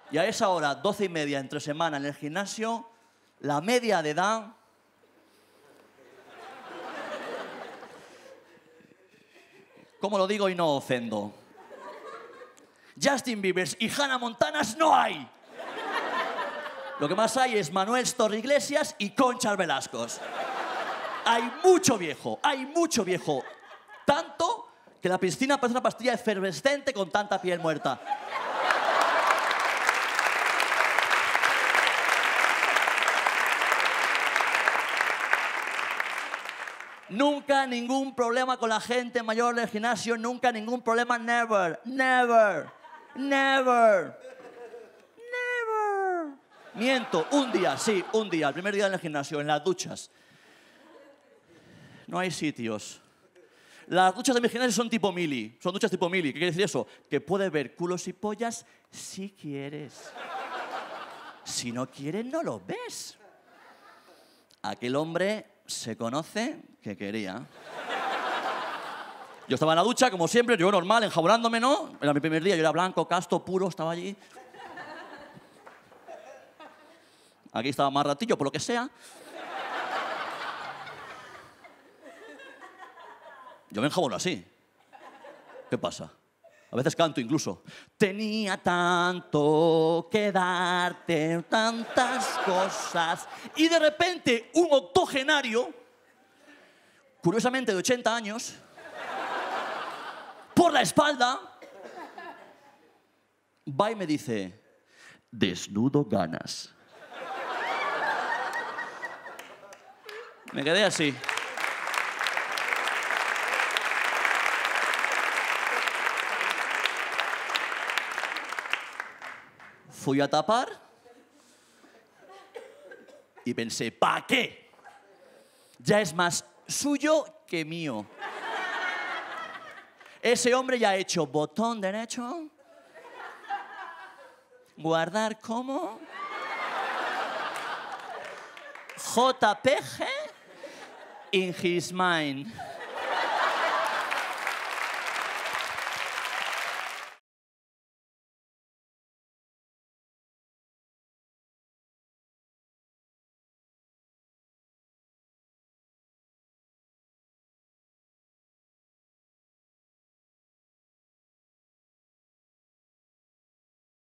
Y a esa hora, 12:30 entre semana en el gimnasio, la media de edad... ¿Cómo lo digo y no ofendo? Justin Bieber y Hannah Montanas no hay. Lo que más hay es Manuel Torre-Iglesias y Concha Velascos. Hay mucho viejo, hay mucho viejo. Tanto que la piscina parece una pastilla efervescente con tanta piel muerta. Nunca ningún problema con la gente mayor del gimnasio, nunca ningún problema, never, never, never, never. Miento, un día, sí, un día, el primer día en el gimnasio, en las duchas. No hay sitios. Las duchas de mi gimnasio son tipo mili, son duchas tipo mili. ¿Qué quiere decir eso? Que puedes ver culos y pollas si quieres. Si no quieres, no los ves. Aquel hombre se conoce que quería. Yo estaba en la ducha, como siempre, yo normal, enjabonándome, ¿no? Era mi primer día, yo era blanco, casto, puro, estaba allí. Aquí estaba más ratillo, por lo que sea. Yo me enjabono así. ¿Qué pasa? A veces canto incluso. Tenía tanto que darte, tantas cosas. Y de repente, un octogenario, curiosamente de 80 años, por la espalda, va y me dice, desnudo ganas. Me quedé así. Fui a tapar y pensé, ¿para qué? Ya es más suyo que mío. Ese hombre ya ha hecho botón derecho, guardar como, JPG in his mind.